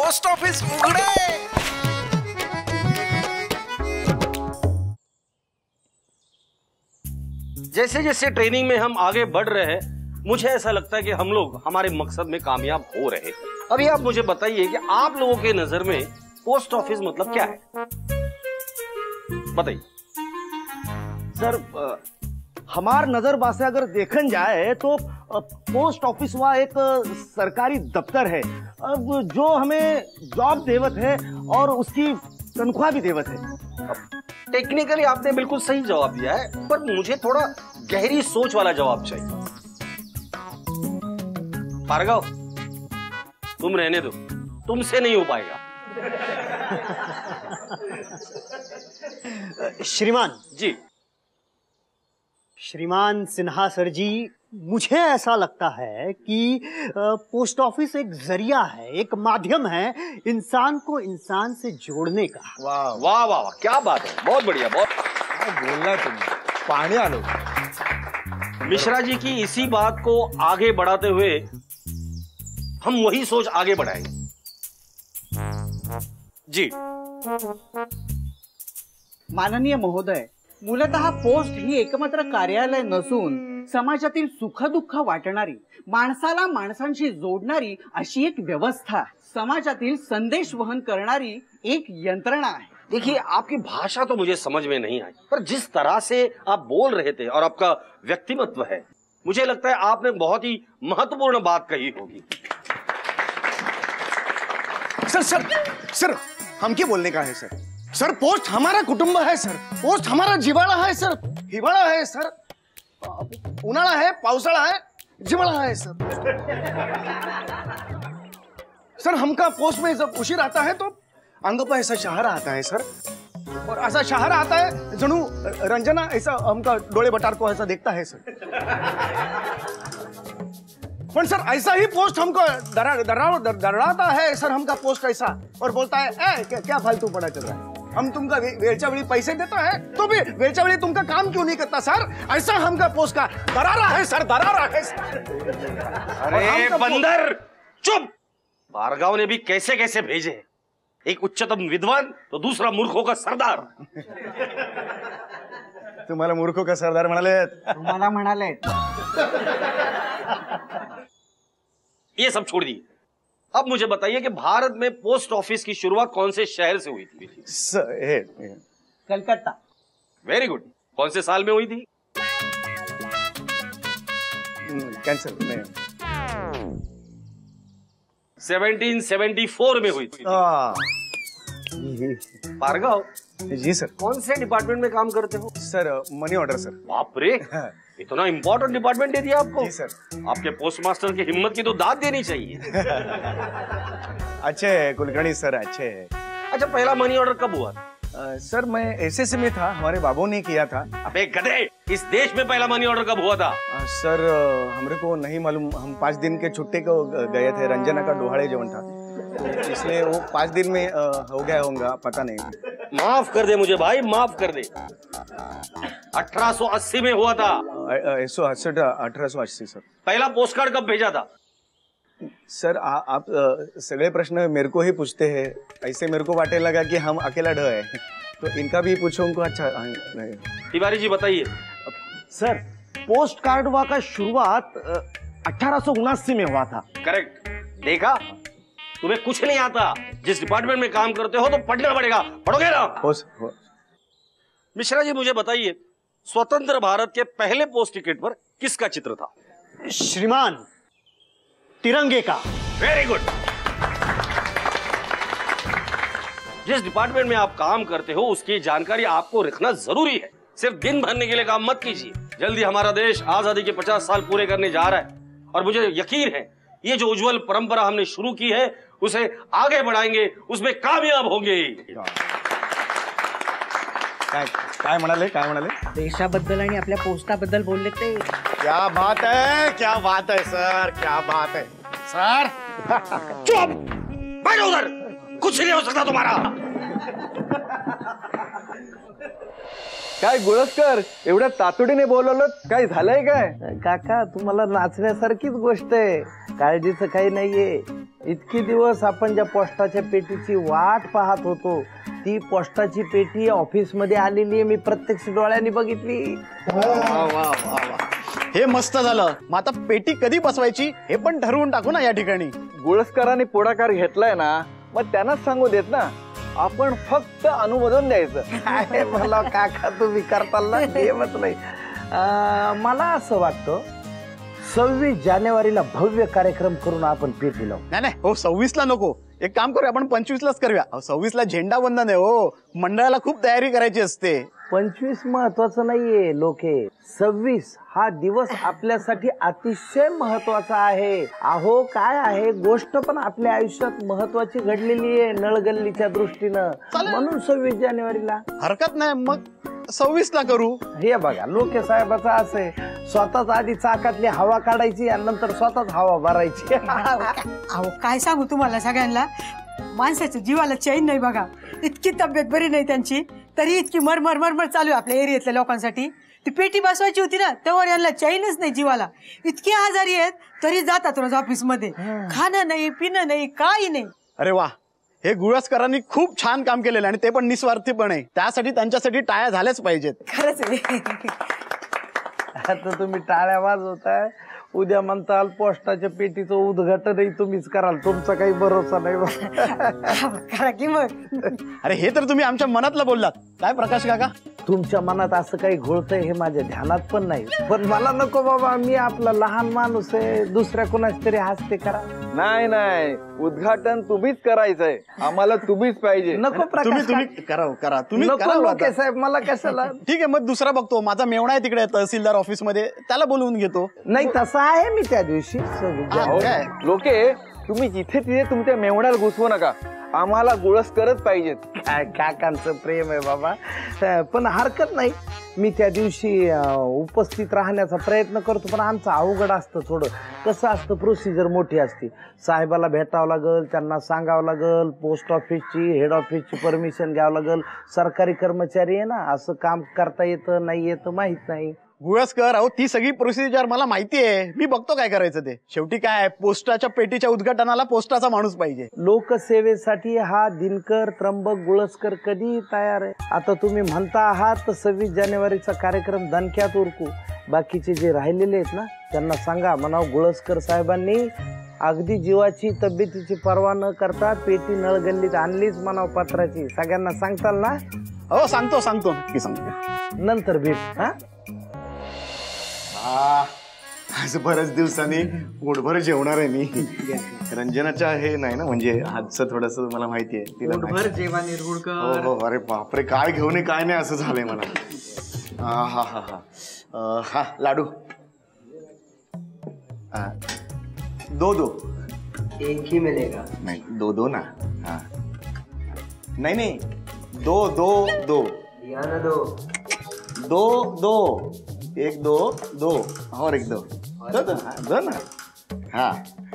Post office उघडे। जैसे जैसे ट्रेनिंग में हम आगे बढ़ रहे हैं, मुझे ऐसा लगता है कि हम लोग हमारे मकसद में कामयाब हो रहे हैं। अभी आप मुझे बताइए कि आप लोगों के नजर में पोस्ट ऑफिस मतलब क्या है? बताइए सर। हमार नजर से अगर देखन जाए तो पोस्ट ऑफिस वह एक सरकारी दफ्तर है जो हमें जॉब देवत है और उसकी तनख्वाह भी देवत है। टेक्निकली आपने बिल्कुल सही जवाब दिया है, पर मुझे थोड़ा गहरी सोच वाला जवाब चाहिए। भार्गव, तुम रहने दो, तुमसे नहीं हो पाएगा। श्रीमान जी। श्रीमान सिन्हा सर जी, मुझे ऐसा लगता है कि पोस्ट ऑफिस एक जरिया है, एक माध्यम है इंसान को इंसान से जोड़ने का। वाह वाह वाह, क्या बात है, बहुत बढ़िया, बहुत बोलना तुमने, पानी आलो। मिश्रा जी की इसी बात को आगे बढ़ाते हुए हम वही सोच आगे बढ़ाएंगे। जी। माननीय महोदय, मूलतः पोस्ट ही एकमात्र कार्यालय नसून समाजातील सुखदुःख वाटणारी, माणसाला माणसांशी जोडणारी अशी एक व्यवस्था, समाजातील संदेश वहन करणारी एक यंत्रणा है। देखिए, आपकी भाषा तो मुझे समझ में नहीं आई, पर जिस तरह से आप बोल रहे थे और आपका व्यक्तिमत्व है, मुझे लगता है आपने बहुत ही महत्वपूर्ण बात कही होगी। सर सर सर, हम क्या बोलने का है सर? सर, पोस्ट हमारा कुटुंब है सर, पोस्ट हमारा जिव्हाळा है सर, हिवाळा है सर, उन्हाळा है, पावसाळा है, जिव्हाळा है सर। सर, हमका पोस्ट में जब उशीर आता है तो अंग पर ऐसा शहारा आता है सर, और ऐसा शहारा आता है जणू रंजना ऐसा हमका डोळे बटार को ऐसा देखता है सर। पर सर, ऐसा ही पोस्ट हमको डराता है सर, हमका पोस्ट ऐसा, और बोलता है क्या फालतू पड़ा चल रहा है, हम तुमका वेळच्या वेळी पैसे देता है तो भी वेळच्या वेळी तुमका काम क्यों नहीं करता सर? ऐसा हमका पोस्ट का दरारा है सर, दरारा है सर। अरे बंदर, चुप! भार्गव ने भी कैसे कैसे भेजे, एक उच्चतम विद्वान तो दूसरा मूर्खों का सरदार। तुम्हाला मूर्खों का सरदार म्हणाले? तुम्हाला म्हणाले। ये सब छोड़ दिए, अब मुझे बताइए कि भारत में पोस्ट ऑफिस की शुरुआत कौन से शहर से हुई थी? कलकत्ता। Very good. कौन से साल में हुई थी? कैंसर में 1774 में हुई थी। भार्गव जी सर। कौन से डिपार्टमेंट में काम करते हो? Sir, money order sir. बाप रे, इतना इंपॉर्टेंट डिपार्टमेंट दे दिया आपको? जी सर। आपके पोस्टमास्टर की हिम्मत की तो दाद देनी चाहिए। अच्छे कुलकर्णी सर, अच्छे। अच्छा, पहला मनी ऑर्डर कब हुआ? सर, मैं एसएससी में था, हमारे बाबू ने किया था। अबे गधे, इस देश में पहला मनी ऑर्डर कब हुआ था? सर, हमरे को नहीं मालूम, हम 5 दिन के छुट्टी को गए थे, रंजना का डोहाड़े जवन था, तो इसलिए वो 5 दिन में हो गया होगा, पता नहीं। माफ कर दे मुझे भाई, माफ कर दे। 1880 में हुआ था। 1880 सर। पहला पोस्ट कार्ड कब भेजा था? सर, आप सगळे प्रश्न मेरे को ही पूछते हैं, ऐसे मेरे को बाटे लगा कि हम अकेला ढ है, तो इनका भी पूछो उनको। अच्छा तिवारी जी बताइए। सर, पोस्ट कार्ड हुआ का शुरुआत 1879 में हुआ था। करेक्ट। देखा, तुम्हें कुछ नहीं आता, जिस डिपार्टमेंट में काम करते हो तो पढ़ना पड़ेगा, पढ़ोगे ना? मिश्रा जी मुझे बताइए, स्वतंत्र भारत के पहले पोस्ट टिकट पर किसका चित्र था? श्रीमान, तिरंगे का। Very good. जिस डिपार्टमेंट में आप काम करते हो उसकी जानकारी आपको रखना जरूरी है, सिर्फ दिन भरने के लिए काम मत कीजिए। जल्दी हमारा देश आजादी के 50 साल पूरे करने जा रहा है, और मुझे यकीन है ये जो उज्जवल परंपरा हमने शुरू की है उसे आगे बढ़ाएंगे, उसमें कामयाब होंगे। काय म्हणाले? देशाबद्दल आणि आपल्या पोस्टाबद्दल बोलले ते। क्या बात है, क्या बात है सर, क्या बात है सर। चुप, बैठो उधर, कुछ नहीं हो सकता तुम्हारा। काय गुळसकर एवढ्या तातडीने बोलवलं, काय झालंय काय? काका तुम्हाला नाचण्यासारखीच गोष्ट आहे, काळजीचं काही नाहीये. इतके दिवस आपण ज्या पोस्टाच्या पेटीची वाट पाहत होतो, ती पोस्टाची पेटी ऑफिस मध्ये आलेली आहे, मी प्रत्यक्ष डोळ्यांनी बघितली. हे मस्त झालं. मग आता पेटी कधी बसवायची हे पण ठरवून टाकू ना या ठिकाणी. गुळसकरांनी पुढाकार घेतलाय ना, मग त्यांनाच सांगू देत ना, आपण फक्त अनुमोदन द्यायचं. काय मला काका तुम्ही करताल ना, देवच नाही. मला असं वाटतं 26 जानेवारीला भव्य कार्यक्रम करून आपण पेटी लावू. नाही नाही हो, 26ला नको. एक काम करूया, आपण 25लाच करूया. 26ला झेंडा वंदन आहे हो, मंडळाला खूप तयारी करायची असते. 25 महत्वाचं नाहीये लोके, 26 हा दिवस आपल्यासाठी अतिशय महत्वाचा आहे. अहो काय आहे, गोष्ट पण आपल्या आयुष्यात महत्वाची घडलेली आहे नळगल्लीच्या दृष्टीनं, म्हणून 26 जानेवारीला. हरकत नाही, मग 26ला करू. हे बघा लोके साहेबाचं असं आहे, स्वतःच आधी चाकातली हवा काढायची आणि नंतर स्वतःच हवा भरायची. अहो काय सांगू तुम्हाला सगळ्यांना, माणसाच्या जीवाला चैन नाही बघा. इतकी तब्येत बरी नाही त्यांची, तरी इतकी मरमर मरमर चालू आहे आपल्या एरियातल्या लोकांसाठी. ती पेटी बसवायची होती ना, तेव्हा यांना चैनच नाही जीवाला. इतकी आजारी आहेत तरी जातात रोज ऑफिसमध्ये, खाणं नाही पिणं नाही काही नाही. अरे वा, हे गुळसकरांनी खूप छान काम केलेलं आणि ते पण निस्वार्थीपणे. त्यासाठी त्यांच्यासाठी टाळ्या झाल्याच पाहिजेत. खरंच आहे. आता तुम्ही टाळ्या वाजवताय, उद्या म्हणताल पोस्टाच्या पेटीचं उद्घाटनही तुम्हीच कराल, तुमचा काही भरोसा नाही. करा की मग. अरे हे तर तुम्ही आमच्या मनातलं बोललात. काय प्रकाश काका, तुमच्या मनात असं काही घोळतंय हे माझ्या ध्यानात पण नाही, पण मला नको बाबा, मी आपला लहान माणूस आहे, दुसऱ्या कोणाच तरी हस्ते करा. नाही नाही, उद्घाटन तुम्हीच करायचंय, आम्हाला तुम्हीच पाहिजे. नको प्रकाश तुम्ही करा तुम्ही नको करा लोके आता. साहेब, मला कशाला. ठीक आहे, मग दुसरा बघतो. माझा मेवणा आहे तिकडे तहसीलदार ऑफिस मध्ये, त्याला बोलवून घेतो. नाही तसं आहे मी त्या दिवशी. हो काय? लोके तुम्ही जिथे तिथे तुमच्या मेवण्याला घुसवू नका, आम्हाला गुळसकरच पाहिजेत. काय काकांचं प्रेम आहे बाबा, पण हरकत नाही, मी त्या दिवशी उपस्थित राहण्याचा प्रयत्न करतो, पण आमचं अवघड असतं थोडं. कसं असतं, प्रोसिजर मोठी असते, साहेबाला भेटावं लागल, त्यांना सांगावं लागल, पोस्ट ऑफिसची हेड ऑफिसची परमिशन घ्यावं लागल. सरकारी कर्मचारी आहे ना, असं काम करता येतं नाही येतं माहित नाही. गुळसकर, अहो ती सगळी प्रोसिजर मला माहिती आहे, मी बघतो काय करायचं ते. शेवटी काय, पोस्टाच्या पेटीच्या उद्घाटनाला पोस्टाचा माणूस पाहिजे. लोकसेवेसाठी हा दिनकर त्र्यंबक गुळसकर कधी तयार आहे. आता तुम्ही म्हणता आहात तर 26 जानेवारीचा कार्यक्रम दणक्यात उरकू. बाकीचे जे राहिलेले आहेत ना, त्यांना सांगा म्हणावं गुळसकर साहेबांनी अगदी जीवाची तब्येतीची पर्वा न करता पेटी नळगल्लीत आणलीच म्हणावं पत्राची. सगळ्यांना सांगताल ना? हो सांगतो नक्की सांगतो. नंतर भेट. हा आज बऱ्याच दिवसांनी पोटभर जेवणार आहे मी. रंजनाच्या हे नाही ना, म्हणजे आजचं थोडस मला माहिती आहे तिला नाही. हो हो, अरे बापरे, काय घेऊन काय नाही असं झालंय मला. हा हा हा हा, लाडू दो एक ही मिलेगा. नाही, दो ना. हा नाही, दो या ना दो एक दो और एक दो दो ना. हाँ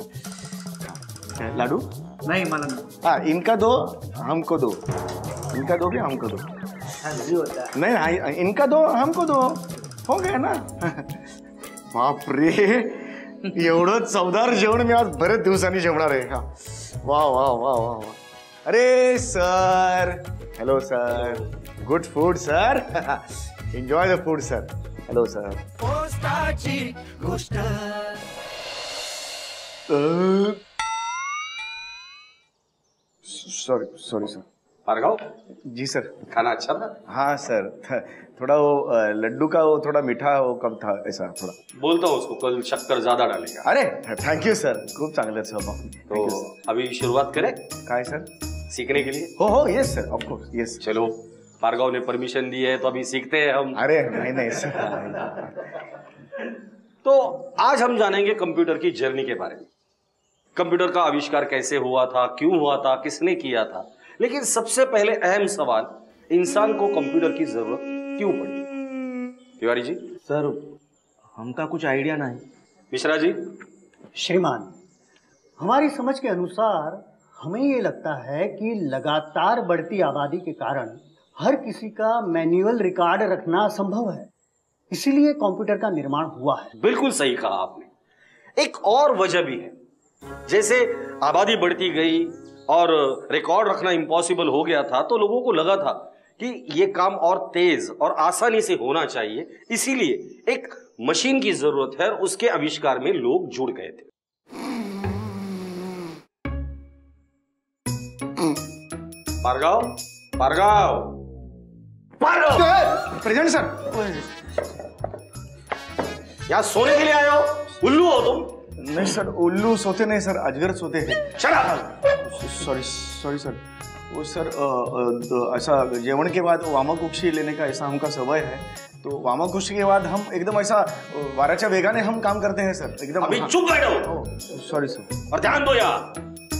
लाडू नहीं मला हाँ, इनका दो हमको दो, इनका दो भी हमको दो. हंसी होता है. नहीं, इनका दो हमको दो, हो गया ना. बाप रे, एवढं चवदार जेवण मी आज बरेच दिवसांनी जेवणार आहे. हा, वा वा वा वा वा. अरे sir, hello sir, good food sir, enjoy the food sir. Hello sir. Sorry sir. Bhargav, G sir. खाना अच्छा था? हाँ सर, थोड़ा वो लड्डू का वो थोड़ा मीठा वो कम था, ऐसा थोड़ा. बोलता हूँ उसको कल शक्कर ज्यादा डालेगा. अरे थैंक यू सर, खूप चांगलं स्वभाव. तो अभी शुरुआत करें काय सर? सीखने के लिए? हो yes sir, of course yes. चलो, भार्गव ने परमिशन दी है तो अभी सीखते हैं हम. अरे नहीं सर. तो आज हम जानेंगे कंप्यूटर की जर्नी के बारे में. कंप्यूटर का आविष्कार कैसे हुआ था, क्यों हुआ था, किसने किया था. लेकिन सबसे पहले अहम सवाल, इंसान को कंप्यूटर की जरूरत क्यों पड़ी? तिवारी जी. सर हमका कुछ आइडिया नहीं. मिश्रा जी. श्रीमान, हमारी समझ के अनुसार हमें ये लगता है कि लगातार बढ़ती आबादी के कारण हर किसी का मैनुअल रिकॉर्ड रखना असंभव है, इसीलिए कंप्यूटर का निर्माण हुआ है। बिल्कुल सही कहा आपने। एक और वजह भी है, जैसे आबादी बढ़ती गई और रिकॉर्ड रखना इम्पॉसिबल हो गया था, तो लोगों को लगा था कि ये काम और तेज और आसानी से होना चाहिए, इसीलिए एक मशीन की जरूरत है और उसके आविष्कार में लोग जुड़ गए थे। भार्गव, भार्गव, भार्गव! Present sir. यहाँ सोने के लिए आए हो? उल्लू हो तुम? नहीं सर, उल्लू सोते नहीं सर, अजगर सोते हैं। Shut up! Sorry sir. वो सर ऐसा जेवण के बाद वामाकुक्षी लेने का ऐसा हमका समय है, तो वामाकुक्षी के बाद हम एकदम ऐसा वाराच्या वेगाने हम काम करते हैं सर, एकदम। अभी चुप बैठो। Sorry sir. और ध्यान दो यार।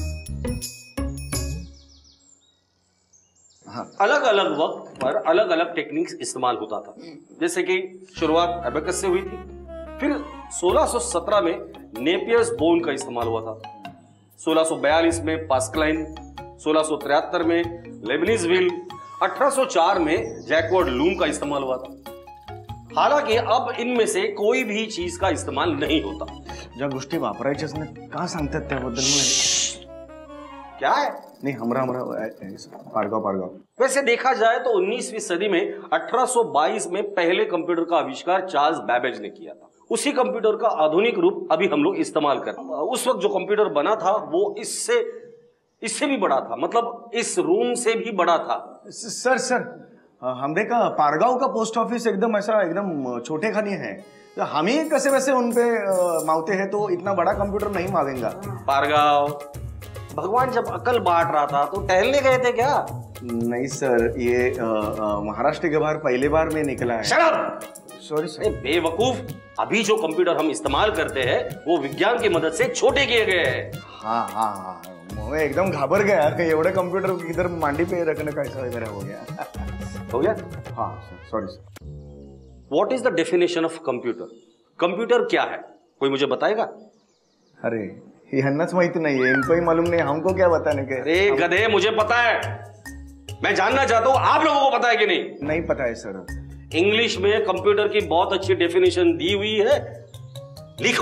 हाँ। अलग अलग वक्त पर अलग अलग टेक्निक्स इस्तेमाल होता था, जैसे कि शुरुआत एबेकस से हुई थी, फिर 1617 में नेपियर्स बोन का इस्तेमाल हुआ था, 1642 में पास्कलाइन, 1673 में लेबनीज व्हील, 1804 में जैकवर्ड लूम का इस्तेमाल हुआ था। हालांकि अब इनमें से कोई भी चीज का इस्तेमाल नहीं होता। ज्या गोष्टी वापरायच्याच नाही का सांगतात त्याबद्दल क्या है? नहीं, हमरा पारगाव। वैसे देखा जाए तो 19वीं सदी में 1822 में पहले कंप्यूटर का आविष्कार चार्ल्स बैबेज ने किया था। उसी कंप्यूटर का आधुनिक रूप अभी हम लोग इस्तेमाल करते हैं। उस वक्त जो कंप्यूटर बना था वो इससे भी बड़ा था, मतलब इस रूम से भी बड़ा था। सर हमने का पारगाव का पोस्ट ऑफिस एकदम ऐसा एकदम छोटे खानी है, तो हम ही कैसे वैसे उनपे मावते हैं, तो इतना बड़ा कंप्यूटर नहीं मावेंगा। पारगाव, भगवान जब अकल बांट रहा था तो टहलने गए थे क्या? नहीं सर, ये महाराष्ट्र के बाहर पहली बार में निकला है। Shut up! Sorry sir. बेवकूफ, अभी जो कंप्यूटर हम इस्तेमाल करते हैं वो विज्ञान की मदद से छोटे किए गए हैं। हाँ, मैं एकदम घाबर गया कि एवढे कंप्यूटर इधर मांडी पे रखने का ऐसा वगैरह हो गया। हो गया? हाँ sorry sir. What is the definition of computer? Computer क्या है, कोई मुझे बताएगा? अरे यांनाच माहिती नहीं है, इनको ही मालूम नहीं, हमको क्या बताने के? अरे गधे, मुझे पता है, मैं जानना चाहता हूं आप लोगों को पता है कि नहीं? नहीं पता है सर। इंग्लिश में कंप्यूटर की बहुत अच्छी डेफिनेशन दी हुई है, लिखो।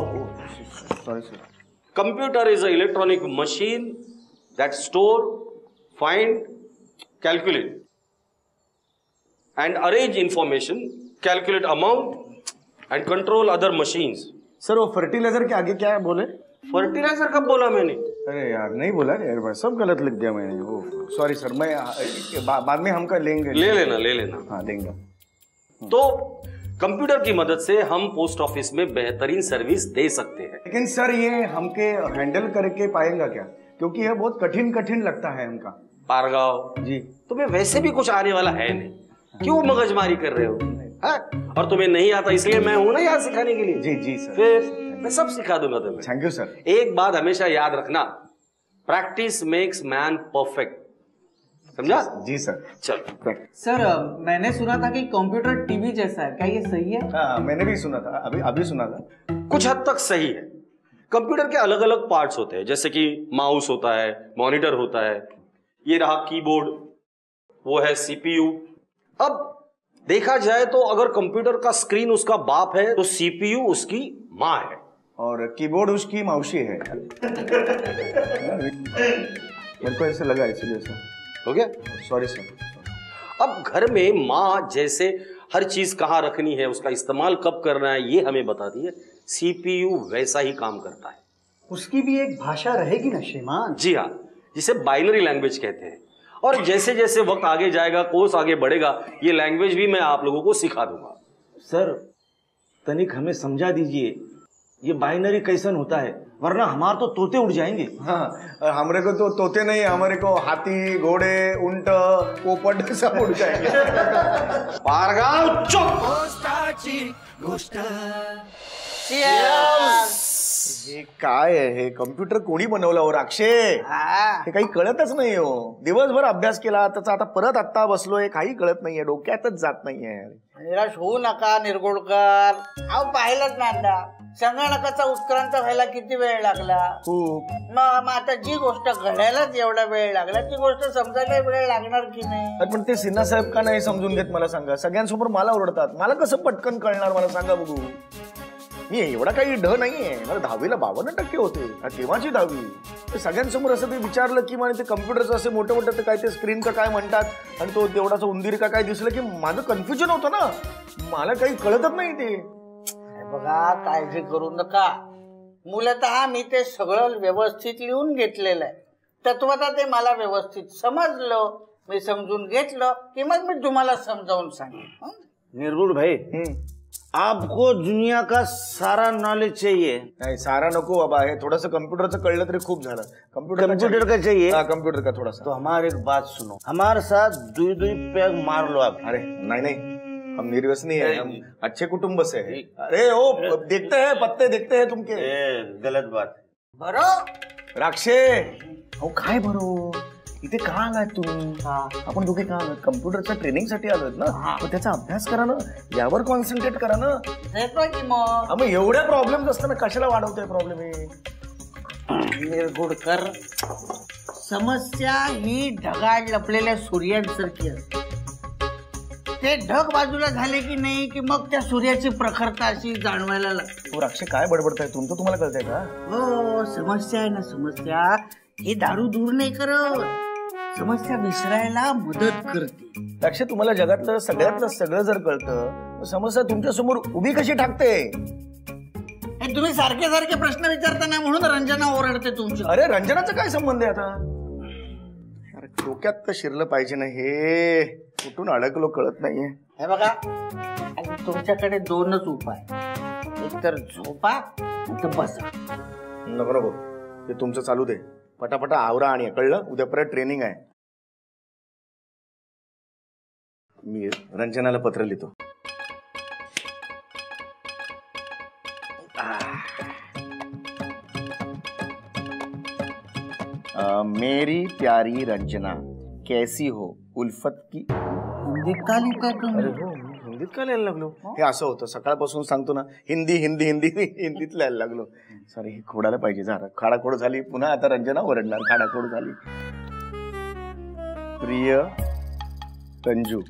Sorry sir. Computer is a electronic machine that store, find, calculate and arrange information, calculate amount and control other machines. Sir वो फर्टिलाइजर के आगे क्या है बोले? फर्टिलाइजर कब बोला मैंने? अरे यार नहीं बोला यार, भाई सब गलत लिख दिया मैंने। वो सॉरी सर, मैं बाद में हमका लेंगे। ले लेना। हाँ लेंगे। तो कंप्यूटर की मदद से हम पोस्ट ऑफिस में बेहतरीन सर्विस दे सकते हैं। लेकिन सर ये हमके हैंडल करके पाएंगा क्या? क्योंकि यह बहुत कठिन लगता है हमका। पारगाव जी, तुम्हें वैसे भी कुछ आने वाला है नहीं, क्यों मगजमारी कर रहे हो? हाँ? और तुम्हें नहीं आता इसलिए मैं हूं ना यहाँ सिखाने के लिए। जी सर। फिर मैं सब सिखा दूंगा तुम्हें। Thank you sir. एक बात हमेशा याद रखना, प्रैक्टिस मेक्स मैन परफेक्ट, समझा? जी सर। चलो। सर मैंने सुना था कि कंप्यूटर टीवी जैसा है, क्या ये सही है? हाँ मैंने भी सुना था, अभी सुना था। कुछ हद तक सही है। कंप्यूटर के अलग अलग पार्ट्स होते हैं, जैसे कि माउस होता है, मॉनिटर होता है, ये रहा कीबोर्ड, वो है सीपीयू। अब देखा जाए तो अगर कंप्यूटर का स्क्रीन उसका बाप है तो सीपीयू उसकी माँ है और कीबोर्ड उसकी मौसी है। मेरे को ऐसे लगा, इसलिए सर। हो गया? Sorry sir. अब घर में माँ जैसे हर चीज कहाँ रखनी है, उसका इस्तेमाल कब करना है, ये हमें बताती है। सीपीयू वैसा ही काम करता है। उसकी भी एक भाषा रहेगी ना श्रीमान? जी हाँ, जिसे बाइनरी लैंग्वेज कहते हैं। और जैसे जैसे वक्त आगे जाएगा, कोर्स आगे बढ़ेगा, ये लैंग्वेज भी मैं आप लोगों को सिखा दूंगा। सर तनिक हमें समझा दीजिए ये बाइनरी कैसन होता है, वरना हमारे तो तोते उड़ जाएंगे। हाँ, हमारे को तो तोते नहीं, हमारे को हाथी, घोड़े, ऊंट, पोपट सब उड़ जाएंगे। पारगाव चुप। हे काय आहे हे कम्प्युटर कोणी बनवलं हो राक्षे? हे काही कळतच नाही हो. दिवसभर अभ्यास केला त्याचा आता परत आत्ता बसलोय, काही कळत नाहीये, डोक्यातच जात नाहीये. निराश होऊ नका निरगुडकर. अहो पाहिलंच ना संगणकाचा उत्क्रांत व्हायला किती वेळ लागला. खूप. मग आता जी गोष्ट घडायलाच एवढा वेळ लागला ती गोष्ट समजायला वेळ लागणार की नाही? पण ते सिन्हा साहेब का नाही समजून घेत मला सांगा. सगळ्यांसमोर मला ओरडतात, मला कसं पटकन कळणार मला सांगा बघू. मी एवढा काही ढ नाहीये, मला 10वीला 52% होते, तेव्हाची 10वी. सगळ्यांसमोर असं ते विचारलं की मला ते कम्प्युटरचं असे मोठं मोठं ते काय ते स्क्रीन का काय म्हणतात आणि तो तेवढाचा उंदीर का काय दिसलं की माझं कन्फ्युजन होतं ना, मला काही कळतच नाही ते. बघा काळजी करू नका. मूलतः मी ते सगळं व्यवस्थित लिहून घेतलेलं आहे. तत्वतः ते मला व्यवस्थित समजलं, मी समजून घेतलं की मग मी तुम्हाला समजावून सांगेन. निर्गुण भाई, आपको दुनिया का सारा नॉलेज चाहिए? नहीं सारा नको बाबा, हे थोड़ा सा कंप्यूटर से कळलं तरी खूप झालं. कंप्यूटर का चाहिए? हाँ कंप्यूटर का थोड़ा सा. तो हमारी एक बात सुनो, हमारे साथ दुई पैग मार लो आप. अरे नहीं, हम निर्व्यसनी है, हम अच्छे कुटुंब से है. अरे ओ देखते हैं पत्ते देखते हैं तुमके. गलत बात. बरोबर राक्षे, अहो काय बरो इथे का आलात तुम्ही? आपण दोघे का आलात? कम्प्युटरच्या ट्रेनिंग साठी आलोत ना, तर त्याचा अभ्यास करा ना, यावर कॉन्सन्ट्रेट करा ना. येतोय की मग एवढ्या प्रॉब्लेम असताना कशाला वाढवतोय प्रॉब्लेम हे? निरगुडकर, समस्या ही ढगाळ लपलेल्या सूर्यांसारखी असते. ते ढग बाजूला झाले की नाही की मग त्या सूर्याची प्रखरता अशी जाणवायला लागते. राक्षे काय बडबडताय तुमचं, तुम्हाला कळतंय का? हो, समस्या आहे ना, समस्या ही दारू दूर नाही करत, समस्या विसरायला मदत करते. राक्षे तुम्हाला जगातलं सगळ्यातलं सगळं जर कळतं, समस्या तुमच्या समोर उभी कशी ठाकते? तुम्ही सारखे सारखे प्रश्न विचारताना म्हणून रंजना ओरडते तुमची. अरे रंजनाचा काय संबंध आहे आता? डोक्यात तर शिरलं पाहिजे ना हे, कुठून अडकलो कळत नाहीये. हे बघा, तुमच्याकडे दोनच उपाय, एक तर झोपा तर बसा. नको नको, ते तुमचं चालू दे, पटापटा आवरा आणि कळलं, उद्या परत ट्रेनिंग आहे. मी रंजनाला पत्र लिहितो. मेरी प्यारी रंजना, कैसी हो? उल्फत की. हिंदीत का लिहिताय तुम्ही? हिंदीत का लिहायला लागलो? हे असं होतं, सकाळपासून सांगतो ना हिंदी हिंदी हिंदी हिंदीत लिहायला लागलो. सॉरी, हे खोडायला पाहिजे जरा. खाडाखोड झाली पुन्हा, आता रंजना ओरडणार खाडाखोड झाली. प्रिय रंजू,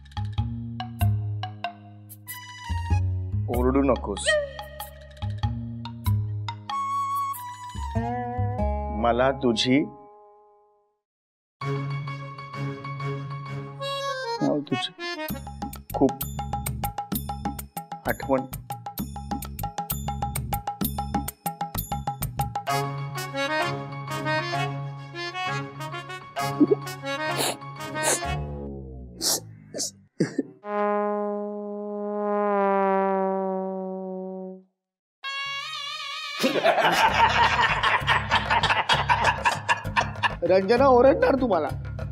ओरडू नकोस, मला तुझी खूप आठवण. रंजना ओरडणार तुम्हाला.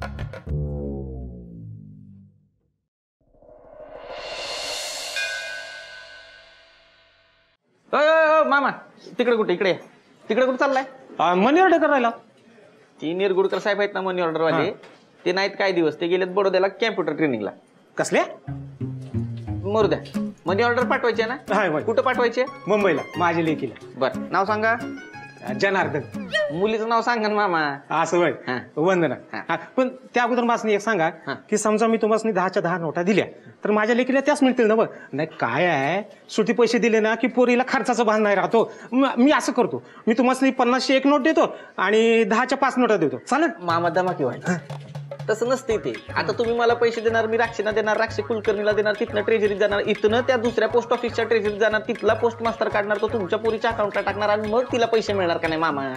मामा तिकडे कुठे, इकडे तिकडे कुठे चाललाय? मनी ऑर्डर करायला. ती निरगुडकर साहेब आहेत ना मनी ऑर्डर वाले, ते नाहीत काय दिवस, ते गेलेत बडोद्याला कॅम्प्युटर ट्रेनिंगला. कसल्या? मरू द्या, मनी ऑर्डर पाठवायचे ना? कुठं पाठवायचे? मुंबईला माझ्या लेकीला. बर, नाव सांगा. जनार्दन. मुलीचं नाव सांगा ना मामा. असं होय, वंदना. पण त्या अगोदर माझं एक सांगा की समजा मी तुम्हाला 10च्या 10 नोटा दिल्या तर माझ्या लेकीला त्याच मिळतील ना? नाही काय आहे, सुटी पैसे दिले ना की पोरीला खर्चाचा भान नाही राहतो. मी असं करतो, मी तुम्हाला 50ची 1 नोट देतो आणि 10च्या 5 नोटा देतो, चालेल? मामा दमाकी व्हायचं तसं नसते ते. आता तुम्ही मला पैसे देणार, मी राक्षीना देणार, राक्षी कुलकर्णीला देणार, तिथनं ट्रेजरीत जाणार, इथनं त्या दुसऱ्या पोस्ट ऑफिसच्या ट्रेजरीत जाणार, तिथला पोस्ट मास्टर काढणार, तो तुमच्या पोरीच्या अकाउंटला टाकणार आणि मग तिला पैसे मिळणार का नाही मामा?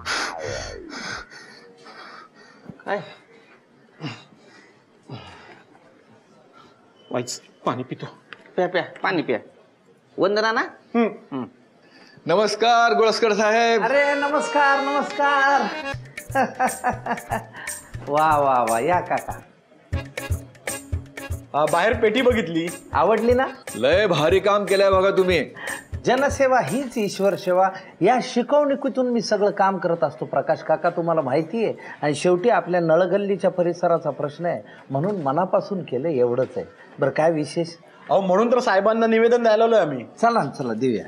काय वाईच पाणी पितो. प्या प्या, पाणी प्या. वंदना ना? नमस्कार गुळस्कर साहेब. अरे नमस्कार नमस्कार. वा वा वा, या काका. बाहेर पेटी बघितली, आवडली ना? लय भारी काम केलंय बघा तुम्ही. जनसेवा हीच ईश्वर सेवा या शिकवणुकीतून मी सगळं काम करत असतो प्रकाश काका, तुम्हाला माहिती आहे. आणि शेवटी आपल्या नळगल्लीच्या परिसराचा प्रश्न आहे म्हणून मनापासून केलं एवढंच आहे. बरं काय विशेष? अहो म्हणून तर साहेबांना निवेदन द्यायला आलोय आम्ही. चला चला देऊया.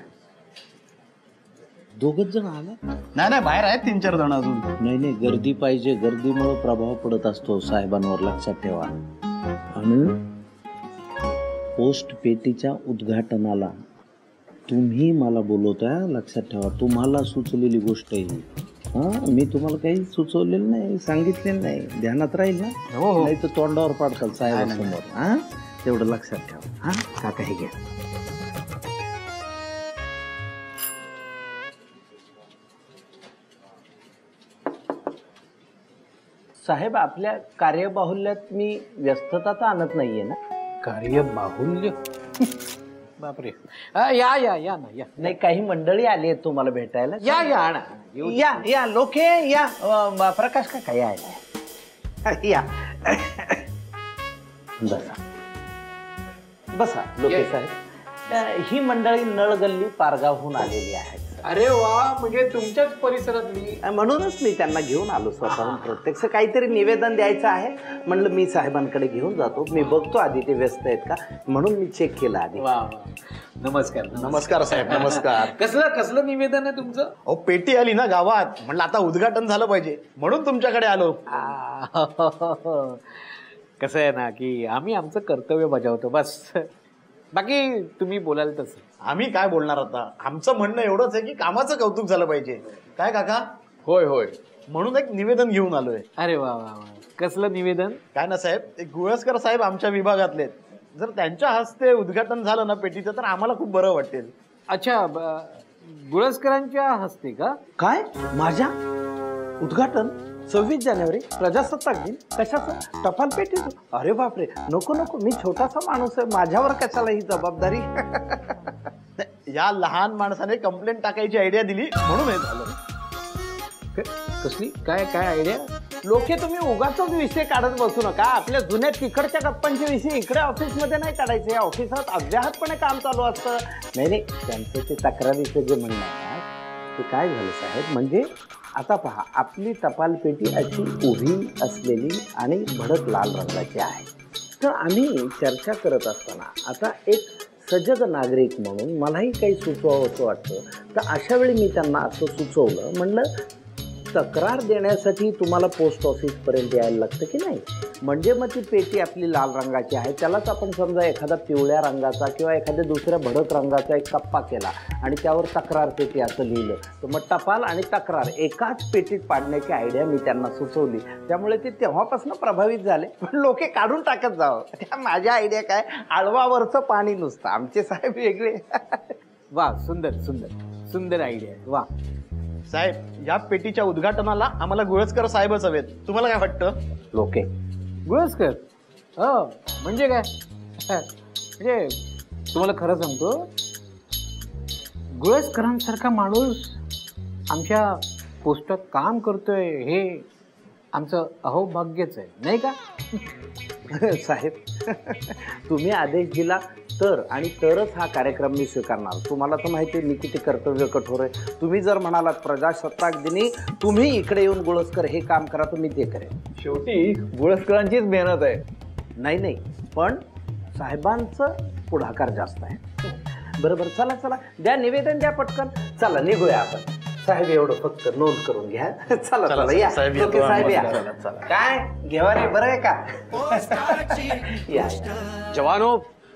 दोघच जण आला? नाही बाहेर आहेत 3-4 जण अजून. नाही गर्दी पाहिजे, गर्दीमुळे प्रभाव पडत असतो साहेबांवर, लक्षात ठेवा. आणि पोस्ट पेटीच्या उद्घाटनाला तुम्ही मला बोलवता, लक्षात ठेवा. तुम्हाला सुचलेली गोष्ट आहे. मी तुम्हाला काही सुचवलेलं नाही, सांगितलेलं नाही. ध्यानात राहील ना? नाही तर तोंडावर पाडताल साहेबांसमोर. तेवढं लक्षात ठेवा. काका हे घ्या. साहेब आपल्या कार्यबाहुल्यात मी व्यस्तता तर आणत नाहीये ना? कार्यबाहुल्य? बापरे. या या या ना या. नाही काही मंडळी आली आहेत तुम्हाला भेटायला. या या ना या या लोके या. प्रकाश काका या या. बसा बसा लोके साहेब. ही मंडळी नळगल्ली पारगावहून आलेली आहे. अरे वा, म्हणजे तुमच्याच परिसरातली. म्हणूनच मी त्यांना घेऊन आलो स्वतःहून. प्रत्यक्ष काहीतरी निवेदन द्यायचं आहे म्हणलं मी साहेबांकडे घेऊन जातो. मी बघतो आधी ते व्यस्त आहेत का, म्हणून मी चेक केला आधी. वा नमस्कार. नमस्कार साहेब. नमस्कार. कसलं निवेदन आहे तुमचं? अहो पेटी आली ना गावात, म्हणलं आता उद्घाटन झालं पाहिजे म्हणून तुमच्याकडे आलो. कसं आहे ना की आम्ही आमचं कर्तव्य बजावतो बस. बाकी तुम्ही बोलाल तसं. आम्ही काय बोलणार आता, आमचं म्हणणं एवढंच आहे की कामाचं कौतुक झालं पाहिजे. काय काका? होय होय. म्हणून एक निवेदन घेऊन आलोय. अरे वा वा वा. कसलं निवेदन? काय ना साहेब, एक गुळसकर साहेब आमच्या विभागातले, जर त्यांच्या हस्ते उद्घाटन झालं ना पेटीचं तर आम्हाला खूप बरं वाटेल. अच्छा, गुळसकरांच्या हस्ते का? काय माझ्या उद्घाटन 26 जानेवारी प्रजासत्ताक दिन? कशाचं? टपाल पेटीचं? अरे बापरे, नको नको, मी छोटासा माणूस आहे, माझ्यावर कशाला ही जबाबदारी? या लहान माणसाने कंप्लेंट टाकायची आयडिया दिली म्हणून हे झालं. कसली काय काय आयडिया? लोके तुम्ही उगाच विषय काढत बसू नका. आपल्या जुन्या तिकडच्या गप्पांचे विषय इकडे ऑफिसमध्ये नाही काढायचे. ऑफिसात अव्याहतपणे काम चालू असतं. नाही त्यांचं ते तक्रारीचं जे म्हणणं आहे ते काय झालं साहेब, म्हणजे आता पहा, आपली टपाल पेटी अशी उभी असलेली आणि भडक लाल रंगाची आहे. तर आम्ही चर्चा करत असताना आता एक सजग नागरिक म्हणून मलाही काही सुचवावं असं वाटतं. तर अशा वेळी मी त्यांना असं सुचवलं, म्हणलं तक्रार देण्यासाठी तुम्हाला पोस्ट ऑफिसपर्यंत यायला लागतं की नाही? म्हणजे मग ती पेटी आपली लाल रंगाची आहे, त्यालाच आपण समजा एखादा पिवळ्या रंगाचा किंवा एखाद्या दुसऱ्या भडक रंगाचा एक कप्पा केला आणि त्यावर तक्रार पेटी असं लिहिलं, तर मग टपाल आणि तक्रार एकाच पेटीत पाडण्याची आयडिया मी त्यांना सुचवली. त्यामुळे ते तेव्हापासून प्रभावित झाले. पण लोके काढून टाकत जावं. त्या माझ्या आयडिया काय, आळवावरचं पाणी नुसतं, आमचे साहेब वेगळे. वा, सुंदर सुंदर सुंदर आयडिया. वा साहेब, या पेटीच्या उद्घाटनाला आम्हाला गुळसकर साहेबच हवेत. तुम्हाला काय वाटतं? लोके गुळसकर? हो, म्हणजे काय? म्हणजे तुम्हाला खरं सांगतो, गुळसकरांसारखा माणूस आमच्या पोस्टात काम करतोय हे आमचं अहोभाग्यच आहे, नाही का? साहेब, तुम्ही आदेश दिला तर आणि तरच हा कार्यक्रम मी स्वीकारणार. तुम्हाला तर माहिती आहे मी किती कर्तव्य कठोर आहे. तुम्ही जर म्हणालात प्रजासत्ताक दिनी तुम्ही इकडे येऊन गुळसकर हे काम करा, तर मी ते करेन. शेवटी गुळसकरांचीच मेहनत आहे. नाही पण साहेबांचं पुढाकार जास्त आहे. बरोबर, चला चला द्या निवेदन, द्या पटकन. चला निघूया आपण. साहेब एवढं फक्त नोंद करून घ्या. चला चला या साहेब या. काय घेवा रे, बरं आहे का? या. जवानों,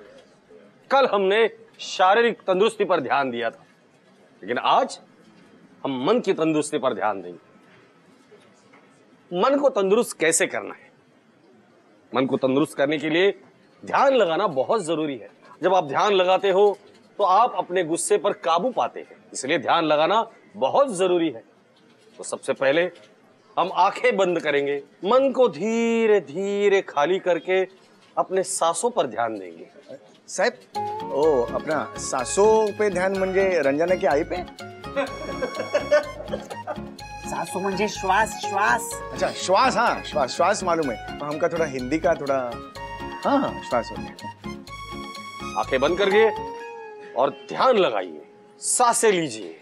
कल हमने शारीरिक तंदुरुस्ती पर ध्यान दिया था, लेकिन आज हम मन की तंदुरुस्ती पर ध्यान देंगे. मन को तंदुरुस्त कैसे करना है? मन को तंदुरुस्त करने के लिए ध्यान लगाना बहुत जरूरी है. जब आप ध्यान लगाते हो तो आप अपने गुस्से पर काबू पाते हैं, इसलिए ध्यान लगाना बहुत जरूरी है. तो सबसे पहले हम आंखें बंद करेंगे, मन को धीरे धीरे खाली करके अपने सांसों पर ध्यान देंगे. साहेब, ओ अपना सासों पे ध्यान म्हणजे रंजना की आई पे? सासू म्हणजे श्वास. श्वास? अच्छा श्वास. हाँ श्वास, श्वास मालूम है. हमका थोड़ा हिंदी का थोड़ा. हाँ श्वास हो गया. आंखें बंद करके और ध्यान लगाइए. सांसें लीजिए।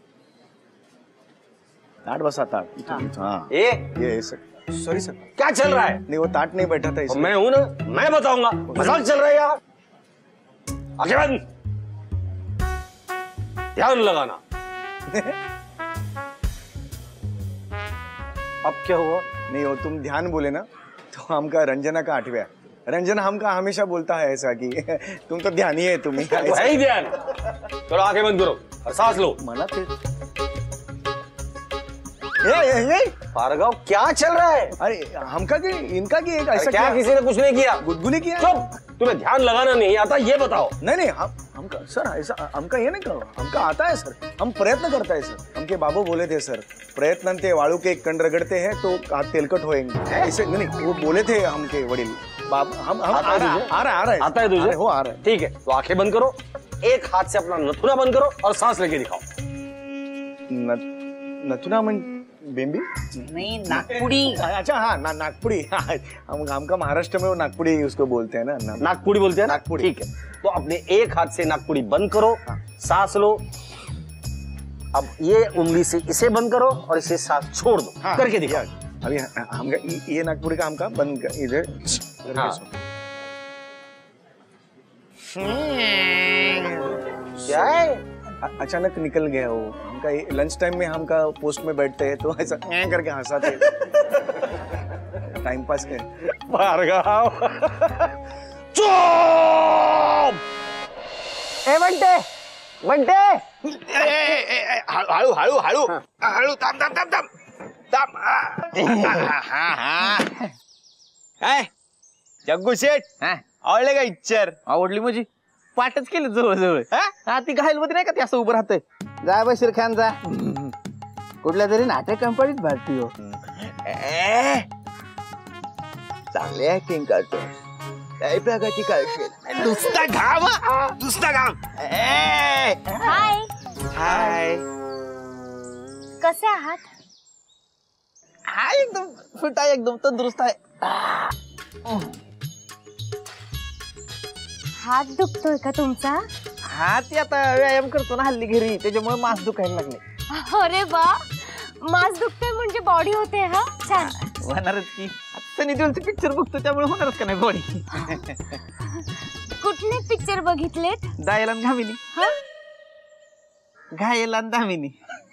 ताट बसा ताट। हाँ ये सर सॉरी सर। क्या चल रहा है? नहीं वो ताट नहीं बैठा था इसलिए। मैं हूं ना, मैं बताऊंगा। मजाक चल रहा है यहाँ। आगे बंद, ध्यान लगाना। अब क्या हुआ? नहीं वो तुम ध्यान बोले ना तो हमका रंजना का आठव्या। रंजना हमका हमेशा बोलता है ऐसा कि तुम तो ध्यान ही है तुम ही। है ही ध्यान। चलो आंखें बंद करो और सांस लो। मना थे। भार्गव क्या चल रहा है? अरे हमका की इनका की एक ऐसा क्या? किसी ने कुछ नहीं किया। गुदगुली किया। चुप, तुम्हें ध्यान लगाना नहीं आता ये बताओ। नहीं नहीं हमका सर ऐसा हमका ये नहीं करो, हमका आता है सर, हम प्रयत्न करता है सर। हमके बाबू बोले थे सर, प्रयत्न ते वाळू के कंड रगड़ते हैं तो हाथ तेलकट होएंगे ऐसे। नहीं वो बोले थे हमके वडील। हम आ रहा है। आता है तुझे? हो आ रहा है। ठीक है तो आंखें बंद करो, एक हाथ से अपना नथुना बंद करो और सांस लेके दिखाओ। नथुना मन बेम्बी नहीं, नागपुड़ी। अच्छा हाँ नागपुड़ी। हमका महाराष्ट्र में वो नागपुड़ी उसको बोलते हैं ना। नागपुड़ी बोलते हैं। नागपुड़ी। ठीक है तो अपने एक हाथ से नागपुड़ी बंद करो, सांस लो। अब ये उंगली से इसे बंद करो और इसे सांस छोड़ दो। करके दिखाओ। अभी हमका ये नागपुड़ी का हमका बंद कर इधर। क्या है? अचानक निकल गया वो। हमका लंच टाइम में हमका पोस्ट में बैठते हैं तो ऐसा करके हंसाते टाइम पास कर। भार्गव चुप। ए बंटे बंटे, हळू हळू हळू हळू थांब थांब थांब थांब थांब। काय जग्गू शेठ आवडले का इच्चर? आवडली म्हणजे पाठच केलं जवळ जवळ। हा ती घायल मध्ये नाही का ते असं उभं राहतंय। जा बशीर खान जा, कुठल्या तरी नाट्य कंपनीत भरती हो। चांगले ऍक्टिंग करतो, काही प्रगती करशील। नुसता घाम नुसता घाम। हाय हाय कसे आहात? हा एकदम फिट आहे, एकदम तंदुरुस्त आहे। हात दुखतोय का तुमचा? हा ती आता व्यायाम करतो ना हल्ली घरी, त्याच्यामुळे मास दुखायला लागले। अरे वा, मास दुखतोय म्हणजे बॉडी होते। हा छान होणारच की, सनी देओलचे पिक्चर बघतो त्यामुळे होणारच का नाही बॉडी। कुठले पिक्चर बघितलेत? घायल आणि धामिनी। घायल आणि धामिनी।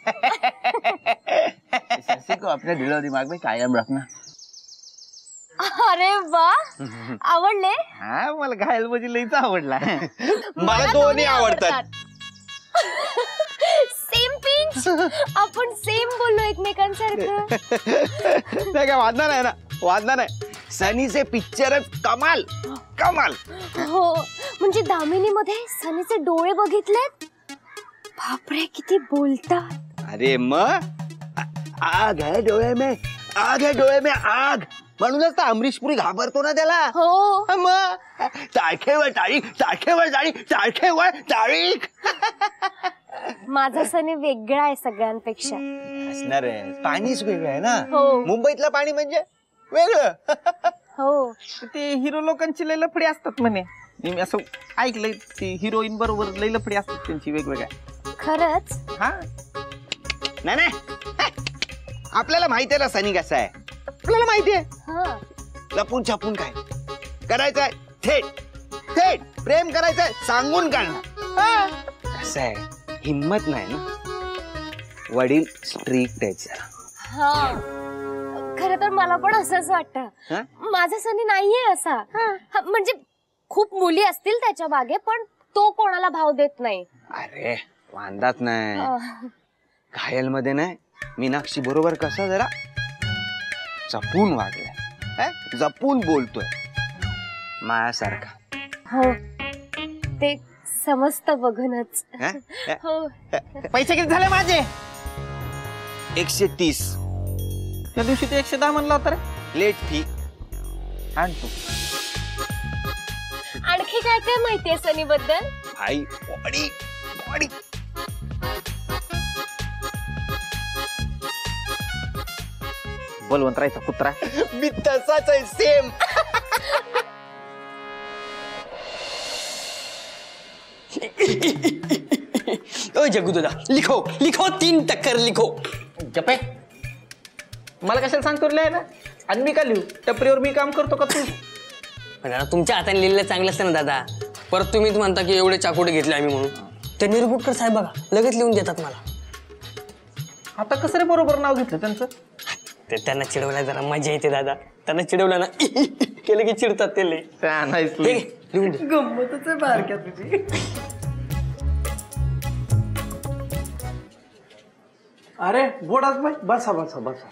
को अपने दिलो दिमाग में कायम रखना। अरे वा, आवडले? हा मला घायल म्हणजे लईच आवडला। मला दोन्ही आवडतात। सेम पिंच, आपण सेम बोललो एकमेकांसारखं। नाही काय वादना नाही ना, वादना नाही। सनीचे पिक्चरच कमाल कमाल। हो म्हणजे दामिनी मध्ये सनीचे डोळे बघितलेत? बापरे किती बोलतात। अरे मग आग है डोळे में, आग है डोळे में आग, म्हणूनच तर अमरीश पुरी घाबरतो ना त्याला। हो मग तारखेवर तारीख, तारखेवर तारीख, तारखेवर तारीख। माझा सनी वेगळा आहे सगळ्यांपेक्षा। असणार आहे, पाणीच वेगळं आहे ना। हो मुंबईतलं पाणी म्हणजे वेगळं। हो ते हिरो लोकांची लई लफडी असतात म्हणे, मी असं ऐकलंय। ते हिरोईन बरोबर लई लफडी असतात त्यांची वेगवेगळ्या। खरंच? हा नाही नाही, आपल्याला माहिती आहे ना सनी कसा आहे, आपल्याला माहिती आहे। लपून छपून काय करायचंय, थेट थेट प्रेम करायचंय, सांगून करणार। कसं आहे, हिम्मत नाही ना, वडील स्ट्रिक्ट आहेत जरा। हा खरं तर मला पण असंच वाटतं। माझा सनी नाहीये असा। म्हणजे खूप मुली असतील त्याच्या मागे, पण तो कोणाला भाव देत नाही। अरे वांदाच नाही, घायल मध्ये नाही मीनाक्षी बरोबर कसा जरा जपून वागलाय, जपून बोलतोय मायासारखा। हो ते समजतं बघूनच। हो पैसे किती झाले माझे? 130। त्या दिवशी ते 110 म्हणला होता रे। लेट फी आणतो। आणखी काय काय माहितीये सनी बद्दल? आई बॉडी बॉडी बलवंतरायचा कुत्रा। मी तसाच आहे सेम। ओ जग्गू दादा लिखो लिखो 3 टक्कर लिखो. गप्पे मला कशाला सांगतो लिहायला आणि मी का लिहू टपरीवर मी काम करतो का तू. तुमच्या हाताने लिहिलेलं चांगलं असतं ना दादा. परत तुम्हीच म्हणता की एवढे चाकोटे घेतले आम्ही म्हणून. ते निरगुटकर साहेब बघा लगेच लिहून देतात मला. आता कसं रे बरोबर नाव घेतलं त्यांचं. ते त्यांना चिडवल्या जरा मजा येते दादा. त्यांना चिडवलं ना केलं की चिडतात ते लिहून दे. गंमतच आहे बारक्या तुझी. अरे बोडाच बाई बसा बसा बसा.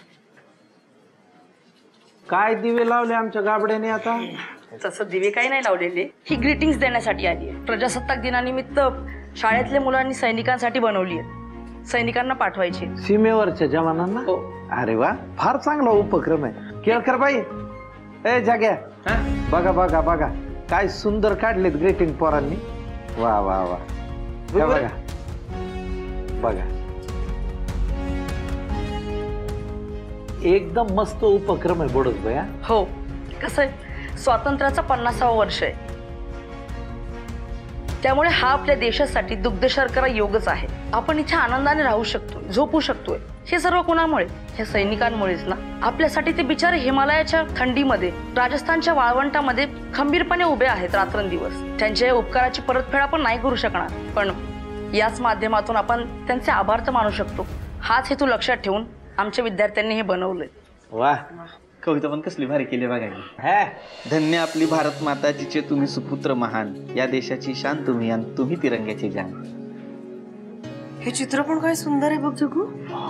काय दिवे लावले आमच्या गाबड्याने आता. तसं दिवे काही नाही लावलेले. ही ग्रीटिंग्स देण्यासाठी आली आहे. प्रजासत्ताक दिनानिमित्त शाळेतल्या मुलांनी सैनिकांसाठी बनवली आहे. सैनिकांना पाठवायची सीमेवरच्या जवानांना. अरे वा फार चांगला उपक्रम आहे. केळकर बाई ए जाग्या बघा बघा बघा काय सुंदर काढलेत ग्रीटिंग पोरांनी. वा वा वा बघा बघा एकदम मस्त उपक्रम आहे बोडस भैया. हो कसं आहे स्वातंत्र्याचा 50वा वर्ष आहे. त्यामुळे हा आपल्या देशासाठी दुग्ध शर्करा योगच आहे. आपण इथे आनंदाने राहू शकतो झोपू शकतोय. हे सर्व कोणामुळे ह्या सैनिकांमुळेच ना. आपल्यासाठी ते बिचारे हिमालयाच्या थंडीमध्ये राजस्थानच्या वाळवंटामध्ये खंबीरपणे उभे आहेत रात्रंदिवस. त्यांच्या या उपकाराची परतफेड आपण नाही करू शकणार पण याच माध्यमातून आपण त्यांचे आभार तर मानू शकतो. हाच हेतू लक्षात ठेवून आमच्या विद्यार्थ्यांनी हे बनवलंय. वा कविता पण कसली भारी केली बघा. धन्य आपली भारत माता जिचे तुम्ही सुपुत्र महान. या देशाची शान तुम्ही आणि तुम्ही तिरंग्याची जान. हे चित्र पण काय सुंदर आहे बघ जगू.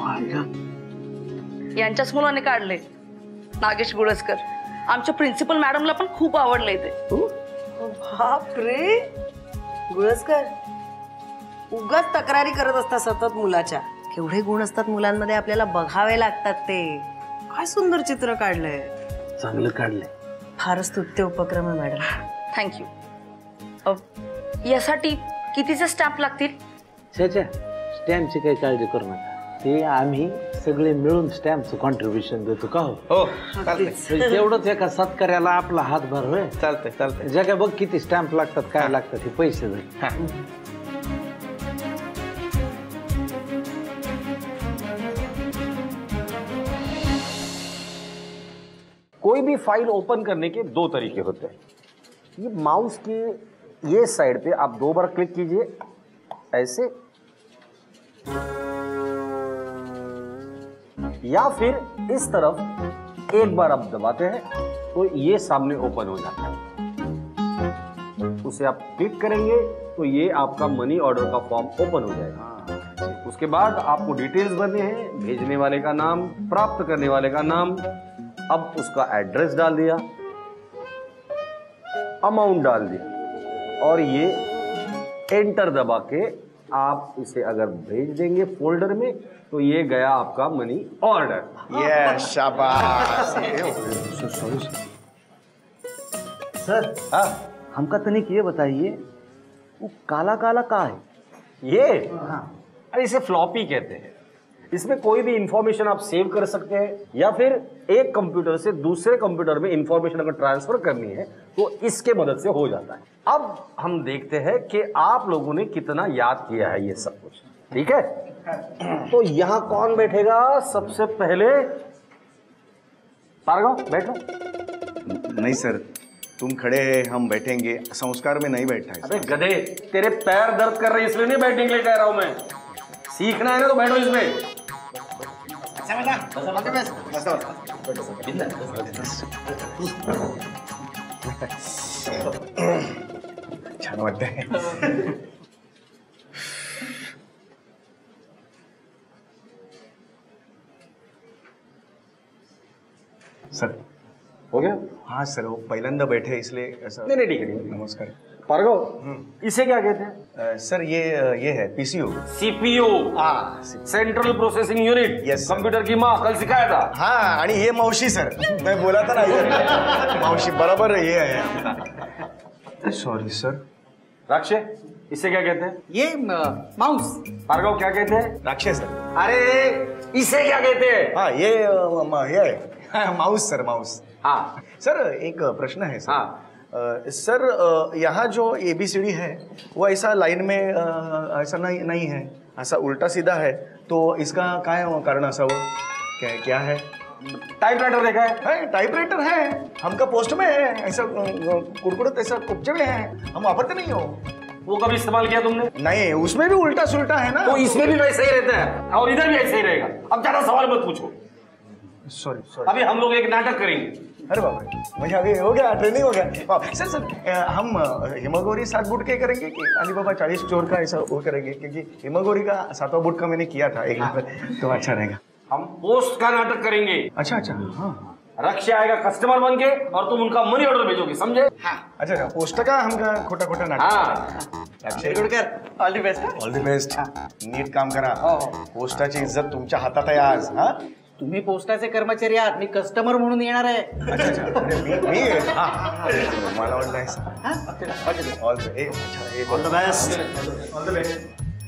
यांच्याच मुलाने काढले नागेश गुळसकर. आमच्या प्रिन्सिपल मॅडमला पण खूप आवडले ते. बापरे गुळसकर उगाच तक्रारी करत असतात सतत मुलाच्या. केवढे गुण असतात मुलांमध्ये आपल्याला बघावे लागतात ते. काय सुंदर चित्र काढलंय. चांगलं काढलंय. फारच स्तुत्य उपक्रम आहे मॅडम. थँक्यू. यासाठी कितीचे स्टॅम्प लागतील. छाछा स्टॅम्पची काही काळजी करू नका. ते आम्ही सगळे मिळून स्टॅम्पचं कॉन्ट्रीब्युशन देतो का. हो तेवढंच एका सत्कार्याला आपला हातभार होय. चालतंय चालतंय. जगा बघ किती स्टॅम्प लागतात काय लागतात हे पैसे दे. कोई भी फाइल ओपन करने के 2 तरीके होते हैं. ये माउस के ये साइड पे आप 2 बार क्लिक कीजिए ऐसे, या फिर इस तरफ 1 बार आप दबाते हैं तो ये सामने ओपन हो जाता है. उसे आप क्लिक करेंगे तो ये आपका मनी ऑर्डर का फॉर्म ओपन हो जाएगा. उसके बाद आपको डिटेल्स भरने हैं. भेजने वाले का नाम, प्राप्त करने वाले का नाम. अब उसका एड्रेस डाल दिया, अमाउंट डाल दिया और ये एंटर दबा के आप इसे अगर भेज देंगे फोल्डर में तो ये गया आपका मनी ऑर्डर. ये शाबाश. सर हाँ हमका तनिक ये बताइए वो काला काला का है. ये अरे इसे फ्लॉपी कहते हैं. इसमें कोई भी इंफॉर्मेशन आप सेव कर सकते हैं या फिर एक कंप्यूटर से दूसरे कंप्यूटर में इंफॉर्मेशन अगर ट्रांसफर करनी है तो इसके मदद से हो जाता है. अब हम देखते हैं कि आप लोगों ने कितना याद किया है ये सब कुछ. ठीक है तो यहां कौन बैठेगा सबसे पहले. भार्गव बैठो. नहीं सर तुम खड़े हैं हम बैठेंगे. संस्कार में नहीं बैठा है. अरे गधे तेरे पैर दर्द कर रहे इसलिए नहीं बैठने के लिए कह रहा हूं मैं. सीखना है ना तो बैठो इसमें. छान वाटतंय. सर हो गया. हाँ सर वो पहिल्यांदा बैठे इसलिए ऐसा. नहीं ठीक है. नमस्कार. भार्गव इसे क्या कहते हैं. सर ये है PCU. CPU. Central processing unit. Yes computer की माँ कल सिखाया था. हाँ आणि ये मावशी सर मैं बोला था ना इधर मावशी बराबर ये है. Sorry sir. राक्षे इसे क्या कहते हैं. ये माउस. भार्गव क्या कहते हैं. राक्षे सर. अरे इसे क्या कहते हैं. हाँ ये है माउस सर माउस. हाँ सर एक प्रश्न है सर. हाँ सर यहाँ जो ABCD है वो ऐसा लाइन में ऐसा नहीं है. ऐसा उल्टा सीधा है तो इसका काय कारण असावं? क्या क्या है? टाइपराइटर देखा है? टाइपराइटर है, हमका पोस्ट में है, ऐसा कुड़कुड़त ऐसा कुपचे में है, हम वापरते नहीं हो। वो कभी इस्तेमाल किया तुमने? नहीं, उसमें भी उल्टा सुल्टा है ना। तो इसमें भी वैसे ही रहता है और इधर भी ऐसे ही रहेगा। अब ज्यादा सवाल मत पूछो। Sorry sorry. अभी हम लोग एक नाटक करेंगे। अरे बाबा, मुझे अभी हो गया, ट्रेनिंग हो गया। सर सर, हम हिमगोरी 7 बुट के करेंगे कि अली बाबा 40 चोर का ऐसा वो करेंगे? क्योंकि हिमगोरी का 7वां बुट का मैंने किया था एक बार, तो अच्छा रहेगा। हम पोस्ट का नाटक करेंगे। अच्छा अच्छा, हाँ। रक्षा आएगा कस्टमर बन के और तुम उनका मनी ऑर्डर भेजोगे, समझे? अच्छा, पोस्ट का हमका खोटा खोटा नाटक। All the best. All the best. नीट काम करा, पोस्टाची इज्जत तुमच्या हातात आहे आज। हा, तुम्ही पोस्टाचे कर्मचारी आहात, मी कस्टमर म्हणून येणार आहे। अच्छा अच्छा, मी मला वाटलं all the best. All the best.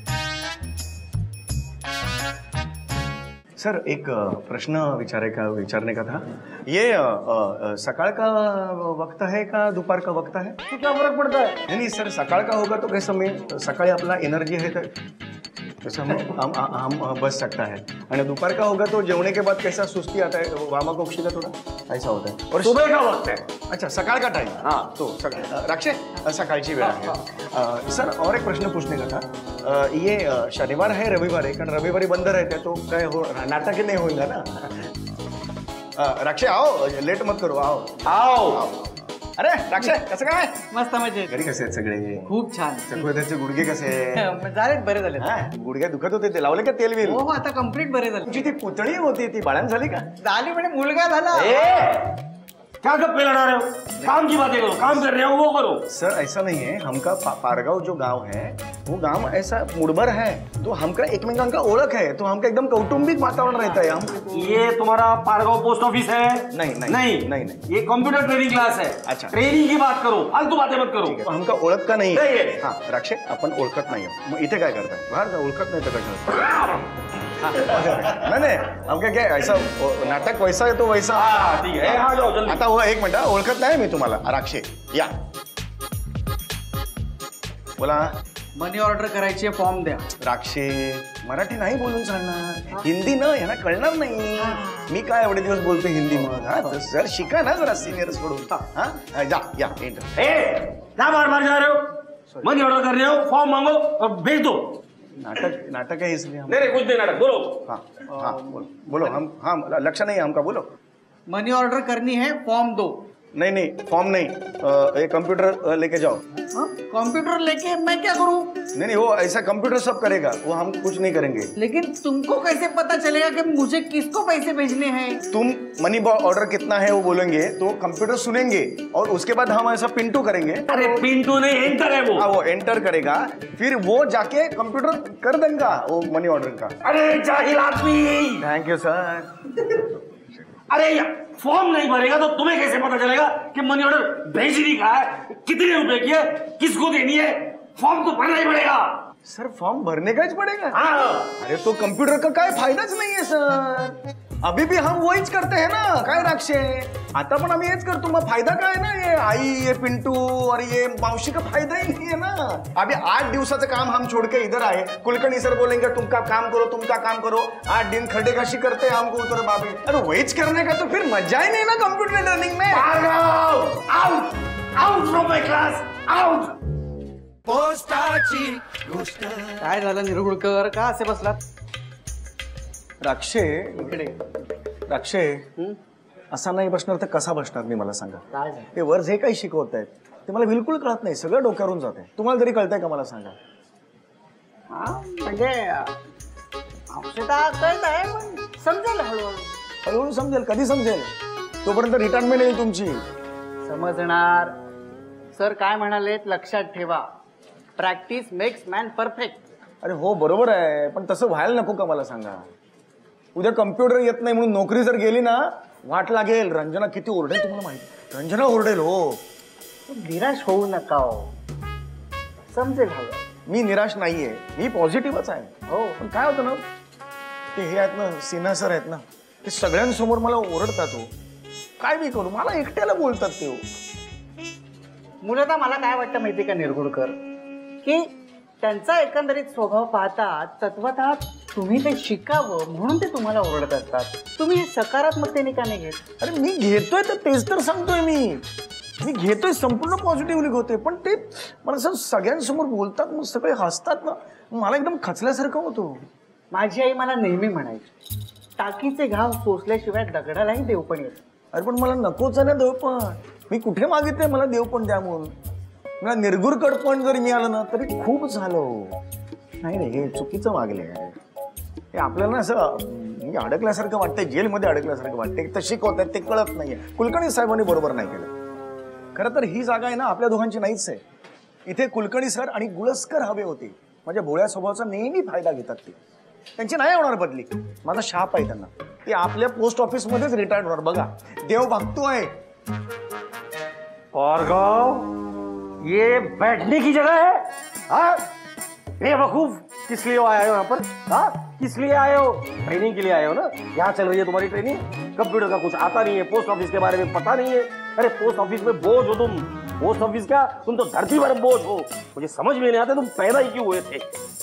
Sir, एक प्रश्न विचारने का था। ये सकाळ का वक्त है का दोपहर का वक्त है? तो क्या फर्क पड़ता है? नहीं सर, सकाळ का होगा तो कैसा में सकाळी आपला एनर्जी है कैसा हम बच सकता है, और दोपहर का होगा तो जेवने के बाद कैसा सुस्ती आता है, वामाकोक्षी का थोड़ा ऐसा होता है। और सुबह का वक्त है। अच्छा, सकाळ का टाइम। हाँ, तो राक्षे सकाळची वेळ आहे। सर, और एक प्रश्न पूछने का था। ये शनिवार है रविवार है, कारण रविवारी बंद रहते हैं, तो काय हो नाटक ही नहीं होगा ना। राक्षे आओ, लेट मत करो, आओ आओ। अरे राक्षे, कसं काय? मस्त मजेत। घरी कसे आहेत सगळे? खूप छान। चक्रवर्तीचे गुडघे कसे? झाले, बरे झाले। गुडघे दुखत होते ते लावले का तेल बिल? हो, आता कम्प्लीट बरे झाले। तुझी ती पुतळी होती ती बाळान झाली का? झाली, म्हणजे मुलगा झाला। क्या गप्पे लड़ा रहे हो? काम की बातें करो, काम कर रहे हो वो करो। सर, ऐसा नहीं है, हमका पारगाव जो गांव है वो गांव ऐसा मुड़बर है, तो हमका एकमेकांका ओळख है, तो हमका एकदम कौटुंबिक वातावरण रहता है। हम ये तुम्हारा पारगाव पोस्ट ऑफिस है? नहीं नहीं नहीं नहीं नहीं, ये कंप्यूटर ट्रेनिंग क्लास है। अच्छा, ट्रेनिंग की बात करो, फालतू बातें मत करो। हमका ओळख का नहीं है। हाँ राक्षे, आपण ओळखत नाही हो, मग इथे काय करताय? बाहेर जा, ओळखत नाही तर कशाला? नहीं, हमका क्या ऐसा नाटक वैसा है तो वैसा। ठीक है, हाँ जाओ जल्दी। आता वो एक मिनिट, ओळखत नाही मी तुम्हाला। राक्षे या, बोला। मनी ऑर्डर करायची, फॉर्म द्या। राक्षे, मराठी नाही बोलून चालणार, हिंदी न यांना कळणार नाही। मी काय एवढे दिवस बोलतो हिंदी मग? हा, सर शिका ना जरा सिनियर्स कडून। हाँ जा, या एंटर। क्या बार बार जा रहे हो? मनी ऑर्डर कर रहे हो, फॉर्म मांगो और भेज दो। नाटक है इसलिए नहीं कुछ नहीं, नाटक बोलो। हाँ हाँ बोलो। हम हाँ, लक्ष्य नहीं है हमका, बोलो। मनी ऑर्डर करनी है, फॉर्म दो। नहीं नहीं, फॉर्म नहीं, ये कंप्यूटर लेके जाओ। कंप्यूटर लेके मैं क्या करूं? नहीं नहीं, वो ऐसा कंप्यूटर सब करेगा, वो हम कुछ नहीं करेंगे। लेकिन तुमको कैसे पता चलेगा कि मुझे किसको पैसे भेजने हैं? तुम मनी ऑर्डर कितना है वो बोलेंगे तो कंप्यूटर सुनेंगे और उसके बाद हम ऐसा पिंटू करेंगे। अरे पिंटू नहीं, एंटर है वो। हाँ, वो एंटर करेगा, फिर वो जाके कंप्यूटर कर देगा वो मनी ऑर्डर का। अरे जाहिल आदमी। Thank you sir. अरे फॉर्म नहीं भरेगा तो तुम्हें कैसे पता चलेगा कि मनी ऑर्डर भेजनी का है, कितने रुपए की है, किसको देनी है? फॉर्म तो भरना ही पड़ेगा। सर, फॉर्म भरने का ही पड़ेगा? हाँ। अरे तो कंप्यूटर का काय फायदाच नहीं है सर, अभी भी हम वहीच करते हैं ना, काय राक्षे? आता पण आम्ही हेच करतो, मग फायदा काय ना? ये आई, ये पिंटू और ये मावशी का फायदा ही नहीं है ना। अभी 8 दिवसाचं काम हम छोड़ के इधर आए, कुलकर्णी सर बोलेंगे तुमका काम करो, तुमका काम करो। 8 दिन खड्डे खाशी करते हैं हमको उतर बाबे। अरे वहीच करने का तो फिर मजा ही नहीं ना कंप्यूटर लर्निंग में। Out out from my class, out. पोस्टाची गोष्ट। काय झालं निरगुळकर, का असे बसलात? राक्षे इकडे, राक्षे असा नाही बसणार तर कसा बसणार मी, मला सांगा। ते वर जे काही शिकवत आहेत ते मला बिलकुल कळत नाही, सगळं डोक्यावरून जात आहे। तुम्हाला तरी कळतंय का मला सांगा? म्हणजे औषधा कळत आहे, पण समजेल हळूहळू। हळूहळू समजेल, कधी समजेल? तोपर्यंत रिटायरमेंट येईल तुमची। समजणार। सर काय म्हणालेत, लक्षात ठेवा, प्रॅक्टिस मेक्स मॅन परफेक्ट। अरे हो, बरोबर आहे, पण तसं व्हायला नको का मला सांगा? उद्या कम्प्युटर येत नाही म्हणून नोकरी जर गेली ना, वाट लागेल। रंजना किती ओरडेल तुम्हाला माहिती? रंजना ओरडेल हो। निराश होऊ नका हो, समजेल हवं। मी निराश नाहीये, मी पॉझिटिव्हच आहे हो। पण काय होतं ना, ते हे आहेत ना, सिन्हा सर आहेत ना, ते सगळ्यांसमोर मला ओरडतात हो। काय मी करू, मला एकट्याला बोलतात ते हो। मुलतः मला काय वाटतं माहिती का निरगुडकर, की त्यांचा एकंदरीत स्वभाव पाहता तत्वतः तुम्ही ते शिकावं म्हणून ते तुम्हाला ओरडत असतात. तुम्ही हे सकारात्मकतेने का नाही घेत? अरे मी घेतोय तर तेच तर सांगतोय मी घेतोय, संपूर्ण पॉझिटिव्हली घेतोय, पण ते मला असं सगळ्यांसमोर बोलतात, मग सगळे हसतात ना, मला एकदम खचल्यासारखं होतो. माझी आई मला नेहमी म्हणायची, टाकीचे घाव सोसल्याशिवाय दगडालाही देवपण येत. अरे पण मला नकोच आहे ना देवपण. मी कुठे मागितलंय मला देवपण द्या म्हणून? मला निर्गुणकडपण जरी मिळालं ना तरी खूप झालं. नाही रे, हे चुकीचं मागले. हे आपल्याला असं अडकल्यासारखं वाटतंय, जेलमध्ये अडकल्यासारखं वाटतंय. तर शिकवतात ते कळत नाहीये. कुलकर्णी साहेबांनी बरोबर नाही केलं. खरं तर ही जागा आहे ना आपल्या दोघांची नाहीच आहे. इथे कुलकर्णी सर आणि गुळस्कर हवे होते. माझ्या भोळ्या स्वभावाचा नेहमी फायदा घेतात ते. त्यांची नाही होणार बदली. माझा शाप आहे त्यांना. ते आपल्या पोस्ट ऑफिस मध्येच रिटायर्ड होणार. बघा, देव बघतोय. भार्गव, ये बैठने की जगह है? हाँ, बेवकूफ, किस लिए आए हो यहाँ पर? हाँ, किस लिए आए हो? ट्रेनिंग के लिए आए हो ना? यहाँ चल रही है तुम्हारी ट्रेनिंग. कंप्यूटर का कुछ आता नहीं है, पोस्ट ऑफिस के बारे में पता नहीं है. अरे पोस्ट ऑफिस में बोझ हो तुम. पोस्ट ऑफिस का तुम तो धरती पर बोझ हो. मुझे समझ में नहीं आता तुम पैदा ही क्यों हुए थे.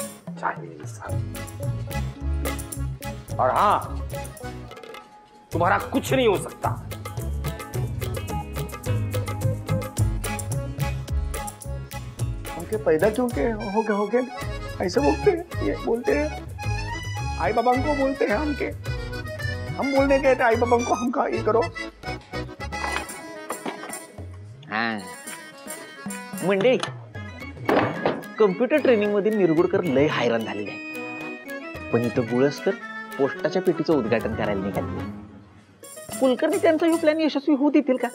और हाँ, तुम्हारा कुछ नहीं हो सकता. हमके पैदा क्यों के हो गए ऐसे बोलते हैं आई बाबा को बोलते हैं हमके. हम बोलने के आई बाबा को हम ये करो. हाँ मंडळी, कम्प्युटर ट्रेनिंग मध्ये निरगुडकर लय हैराण झालेले आहे. पण इथं गुळस्कर पोस्टाच्या पेटीचं उद्घाटन करायला निघाले. कुलकर्णी त्यांचा हा प्लॅन यशस्वी होऊ देतील का?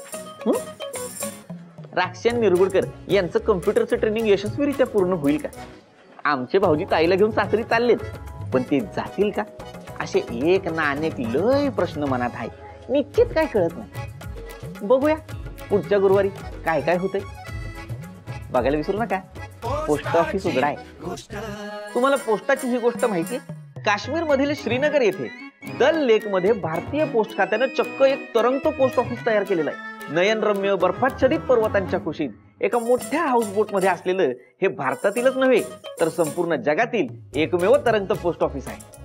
राक्षण निरगुडकर यांचं कम्प्युटरचं ट्रेनिंग यशस्वीरित्या पूर्ण होईल का? आमचे भाऊजी ताईला घेऊन सासरी चाललेत, पण ते जातील का? असे एक ना अनेक लय प्रश्न मनात आहे. निश्चित काय कळत नाही. बघूया पुढच्या गुरुवारी काय काय होतंय. बघायला विसरू नका, पोस्ट ऑफिस उघडा आहे. तुम्हाला पोस्टाची ही गोष्ट माहिती? काश्मीर मधील श्रीनगर येथे दल लेक मध्ये भारतीय पोस्ट खात्यानं चक्क एक तरंगतो पोस्ट ऑफिस तयार केलेलं आहे. नयनरम्य बर्फाच्छादित पर्वतांच्या कुशीत एका मोठ्या हाऊसबोट मध्ये असलेलं हे भारतातीलच नव्हे तर संपूर्ण जगातील एकमेव तरंगत पोस्ट ऑफिस आहे.